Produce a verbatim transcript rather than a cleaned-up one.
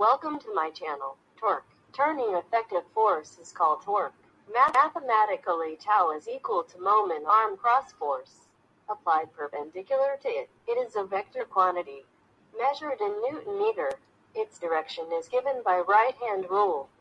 Welcome to my channel. Torque. Turning effective force is called torque. Mathematically, tau is equal to moment arm cross force applied perpendicular to it. It is a vector quantity measured in Newton meter. Its direction is given by right-hand rule.